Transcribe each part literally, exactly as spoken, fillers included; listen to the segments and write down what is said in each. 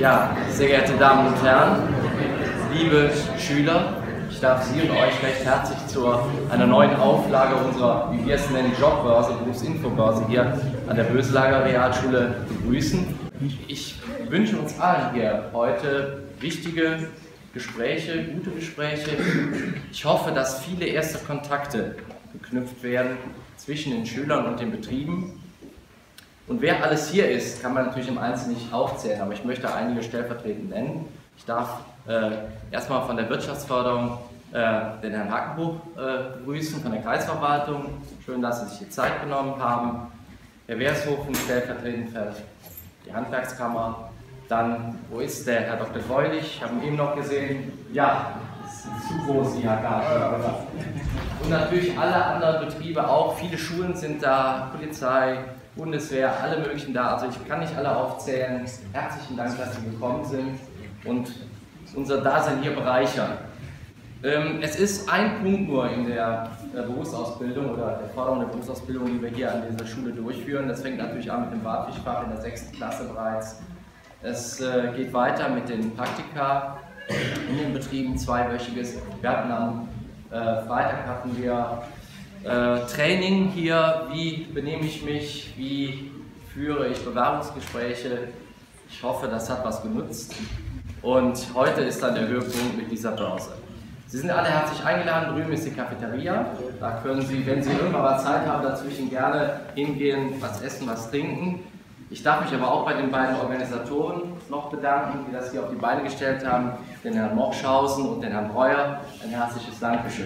Ja, sehr geehrte Damen und Herren, liebe Schüler, ich darf Sie und euch recht herzlich zu einer neuen Auflage unserer, wie wir es nennen, Jobbörse, Berufsinfobörse hier an der Böselager Realschule begrüßen. Ich wünsche uns allen hier heute wichtige Gespräche, gute Gespräche. Ich hoffe, dass viele erste Kontakte geknüpft werden zwischen den Schülern und den Betrieben. Und wer alles hier ist, kann man natürlich im Einzelnen nicht aufzählen, aber ich möchte einige stellvertretend nennen. Ich darf äh, erstmal von der Wirtschaftsförderung äh, den Herrn Hackenbuch äh, begrüßen, von der Kreisverwaltung. Schön, dass Sie sich die Zeit genommen haben. Herr Wershofen stellvertretend für die Handwerkskammer. Dann, wo ist der Herr Doktor Greulich? Ich habe ihn eben noch gesehen. Ja, das ist zu groß, die H K. Und natürlich alle anderen Betriebe auch. Viele Schulen sind da, Polizei, Bundeswehr, alle möglichen da. Also ich kann nicht alle aufzählen. Herzlichen Dank, dass Sie gekommen sind und unser Dasein hier bereichern. Ähm, es ist ein Punkt nur in der, der Berufsausbildung oder der Förderung der Berufsausbildung, die wir hier an dieser Schule durchführen. Das fängt natürlich an mit dem Bartfischfach in der sechsten Klasse bereits. Es äh, geht weiter mit den Praktika in den Betrieben, zweiwöchiges. Wir hatten am äh, Freitag hatten wir äh, Training hier, wie benehme ich mich, wie führe ich Bewerbungsgespräche. Ich hoffe, das hat was genutzt. Und heute ist dann der Höhepunkt mit dieser Börse. Sie sind alle herzlich eingeladen, drüben ist die Cafeteria. Da können Sie, wenn Sie irgendwann mal Zeit haben, dazwischen gerne hingehen, was essen, was trinken. Ich darf mich aber auch bei den beiden Organisatoren noch bedanken, die das hier auf die Beine gestellt haben, den Herrn Mochschausen und den Herrn Breuer. Ein herzliches Dankeschön.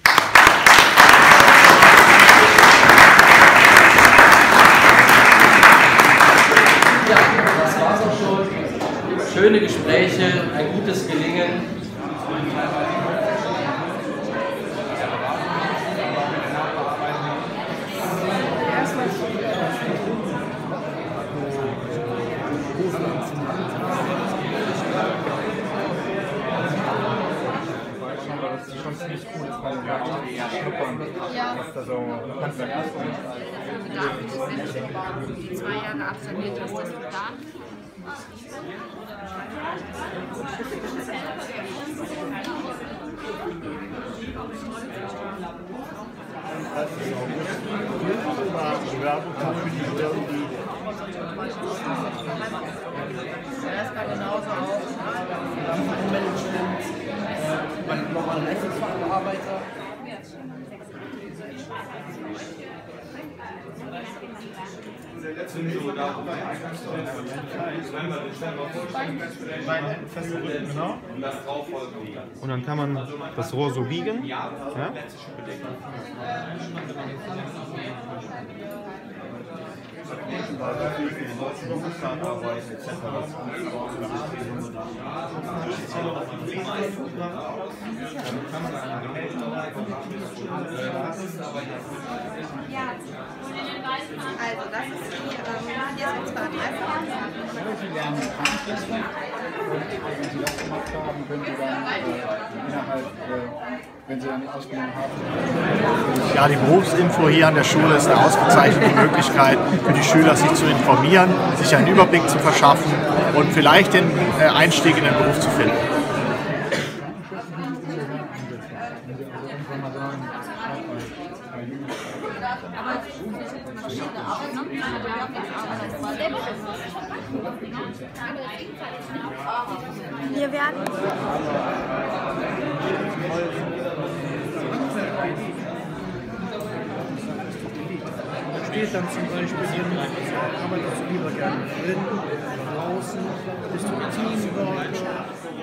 Ja, das war's auch schon. Schöne Gespräche, ein gutes Gelingen. Das ist schon ziemlich cool, dass man ja schnuppern, was da so Handwerk ist. Wenn du die zwei Jahre absolviert hast, dass du da Das kann genauso auch. Management, man nochmal ein Rechtsfacharbeiter. Und dann kann man das Rohr so biegen. Ja? Also das ist die, ähm, hier sind zwei Dreifach. Sie lernen Krankenschwester und wenn Sie das gemacht haben, können Sie dann äh, innerhalb, äh, wenn Sie dann die Ausbildung haben. Ja, die Berufsinfo hier an der Schule ist eine ausgezeichnete Möglichkeit für die Schüler, sich zu informieren, sich einen Überblick zu verschaffen und vielleicht den Einstieg in den Beruf zu finden. Wir werden Steht dann zum Beispiel drin, arbeitest du lieber gerne drin, draußen, bist du Teamworker.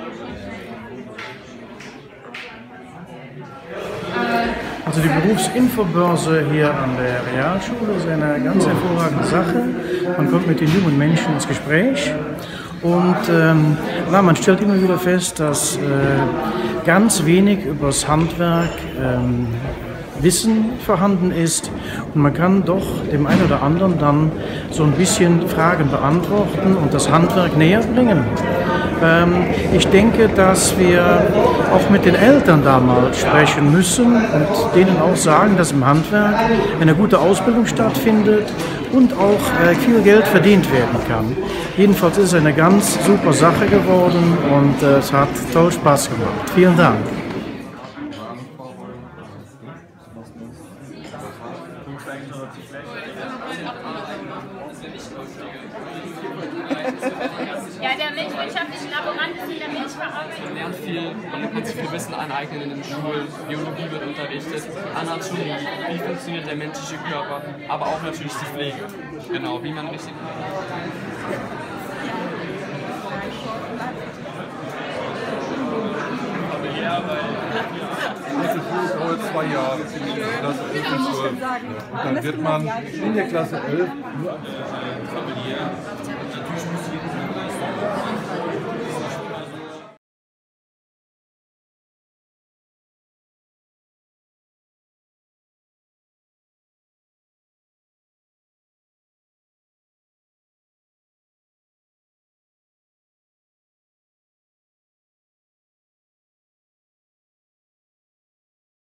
Also die Berufsinfobörse hier an der Realschule ist eine ganz hervorragende Sache. Man kommt mit den jungen Menschen ins Gespräch und ähm, na, man stellt immer wieder fest, dass äh, ganz wenig über das Handwerk ähm, Wissen vorhanden ist und man kann doch dem einen oder anderen dann so ein bisschen Fragen beantworten und das Handwerk näher bringen. Ähm, ich denke, dass wir auch mit den Eltern damals sprechen müssen und denen auch sagen, dass im Handwerk eine gute Ausbildung stattfindet und auch äh, viel Geld verdient werden kann. Jedenfalls ist es eine ganz super Sache geworden und äh, es hat toll Spaß gemacht. Vielen Dank. Ja, der milchwirtschaftliche Laborant ist in der Milchverarbeitung. Man lernt viel, man kann sich viel Wissen aneignen in den Schulen. Biologie wird unterrichtet, Anatomie, wie funktioniert der menschliche Körper, aber auch natürlich die Pflege. Genau, wie man richtig. Klasse fünf dauert zwei Jahre, Klasse elf und zwölf. Und dann wird man in der Klasse elf nur